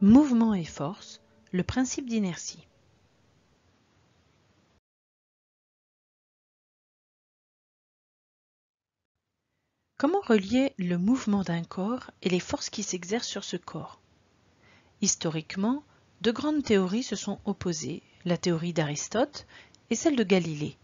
Mouvement et force, le principe d'inertie. Comment relier le mouvement d'un corps et les forces qui s'exercent sur ce corps? Historiquement, deux grandes théories se sont opposées, la théorie d'Aristote et celle de Galilée.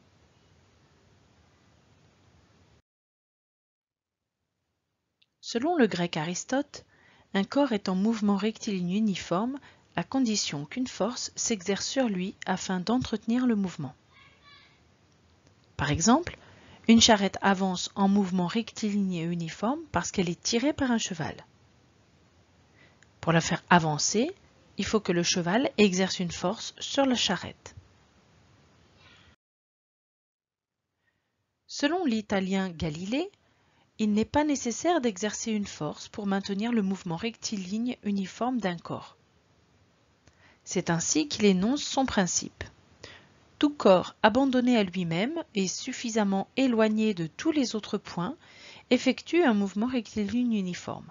Selon le grec Aristote, un corps est en mouvement rectiligne uniforme à condition qu'une force s'exerce sur lui afin d'entretenir le mouvement. Par exemple, une charrette avance en mouvement rectiligne et uniforme parce qu'elle est tirée par un cheval. Pour la faire avancer, il faut que le cheval exerce une force sur la charrette. Selon l'italien Galilée, il n'est pas nécessaire d'exercer une force pour maintenir le mouvement rectiligne uniforme d'un corps. C'est ainsi qu'il énonce son principe. Tout corps abandonné à lui-même et suffisamment éloigné de tous les autres points effectue un mouvement rectiligne uniforme.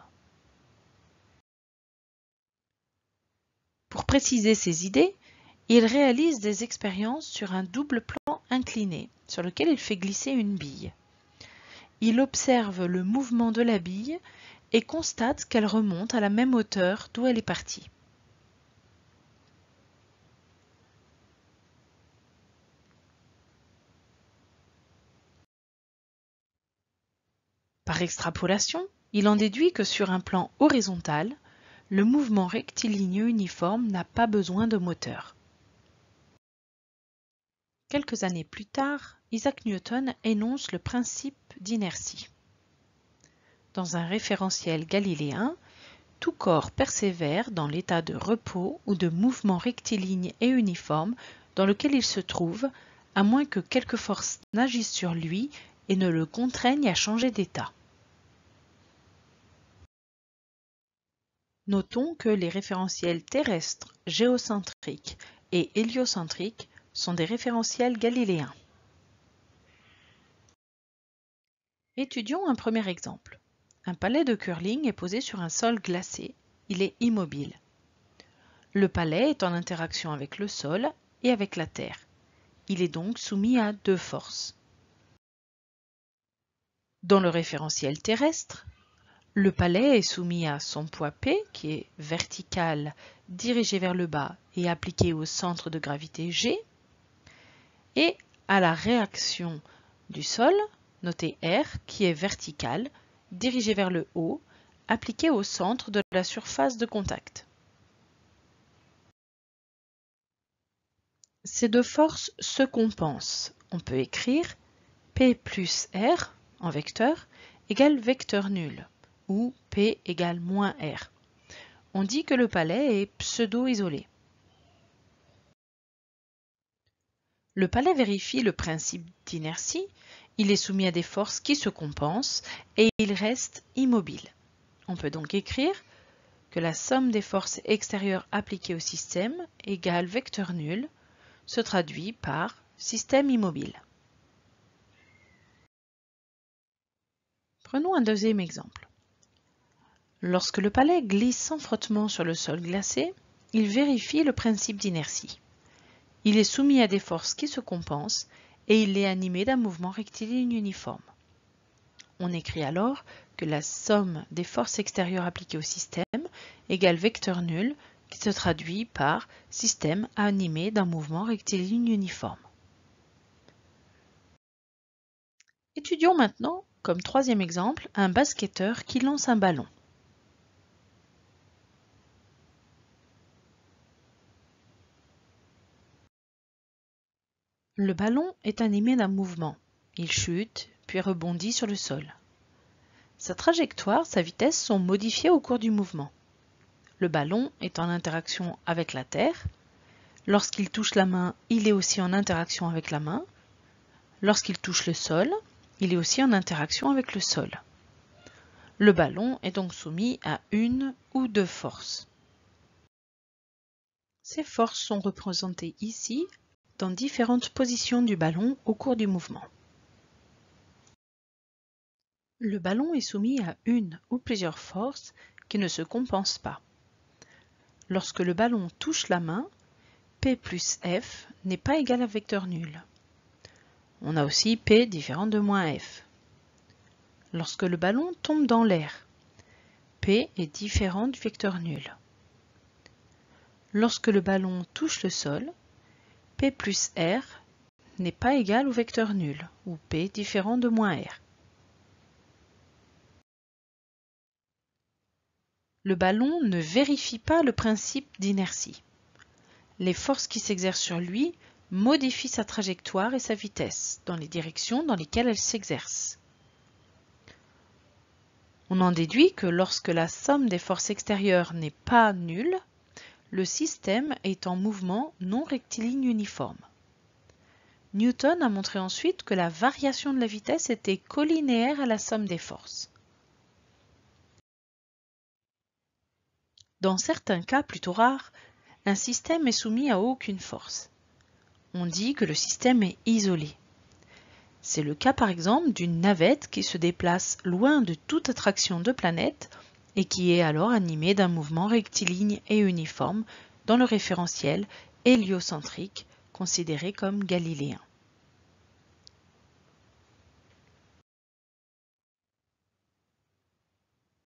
Pour préciser ses idées, il réalise des expériences sur un double plan incliné sur lequel il fait glisser une bille. Il observe le mouvement de la bille et constate qu'elle remonte à la même hauteur d'où elle est partie. Par extrapolation, il en déduit que sur un plan horizontal, le mouvement rectiligne uniforme n'a pas besoin de moteur. Quelques années plus tard, Isaac Newton énonce le principe d'inertie. Dans un référentiel galiléen, tout corps persévère dans l'état de repos ou de mouvement rectiligne et uniforme dans lequel il se trouve, à moins que quelque force n'agisse sur lui et ne le contraigne à changer d'état. Notons que les référentiels terrestres, géocentriques et héliocentriques sont des référentiels galiléens. Étudions un premier exemple. Un palais de curling est posé sur un sol glacé. Il est immobile. Le palais est en interaction avec le sol et avec la terre. Il est donc soumis à deux forces. Dans le référentiel terrestre, le palais est soumis à son poids P, qui est vertical, dirigé vers le bas et appliqué au centre de gravité G, et à la réaction du sol, notée R, qui est verticale, dirigée vers le haut, appliquée au centre de la surface de contact. Ces deux forces se compensent. On peut écrire P plus R en vecteur égale vecteur nul, ou P égale moins R. On dit que le palais est pseudo-isolé. Le palais vérifie le principe d'inertie, il est soumis à des forces qui se compensent et il reste immobile. On peut donc écrire que la somme des forces extérieures appliquées au système égale vecteur nul, se traduit par système immobile. Prenons un deuxième exemple. Lorsque le palais glisse sans frottement sur le sol glacé, il vérifie le principe d'inertie. Il est soumis à des forces qui se compensent et il est animé d'un mouvement rectiligne uniforme. On écrit alors que la somme des forces extérieures appliquées au système égale vecteur nul qui se traduit par système animé d'un mouvement rectiligne uniforme. Étudions maintenant, comme troisième exemple, un basketteur qui lance un ballon. Le ballon est animé d'un mouvement. Il chute, puis rebondit sur le sol. Sa trajectoire, sa vitesse sont modifiées au cours du mouvement. Le ballon est en interaction avec la terre. Lorsqu'il touche la main, il est aussi en interaction avec la main. Lorsqu'il touche le sol, il est aussi en interaction avec le sol. Le ballon est donc soumis à une ou deux forces. Ces forces sont représentées ici dans différentes positions du ballon au cours du mouvement. Le ballon est soumis à une ou plusieurs forces qui ne se compensent pas. Lorsque le ballon touche la main, P plus F n'est pas égal à vecteur nul. On a aussi P différent de moins F. Lorsque le ballon tombe dans l'air, P est différent du vecteur nul. Lorsque le ballon touche le sol, P plus R n'est pas égal au vecteur nul, ou P différent de moins R. Le ballon ne vérifie pas le principe d'inertie. Les forces qui s'exercent sur lui modifient sa trajectoire et sa vitesse dans les directions dans lesquelles elles s'exercent. On en déduit que lorsque la somme des forces extérieures n'est pas nulle, le système est en mouvement non rectiligne uniforme. Newton a montré ensuite que la variation de la vitesse était collinéaire à la somme des forces. Dans certains cas plutôt rares, un système est soumis à aucune force. On dit que le système est isolé. C'est le cas par exemple d'une navette qui se déplace loin de toute attraction de planète et qui est alors animée d'un mouvement rectiligne et uniforme dans le référentiel héliocentrique considéré comme galiléen.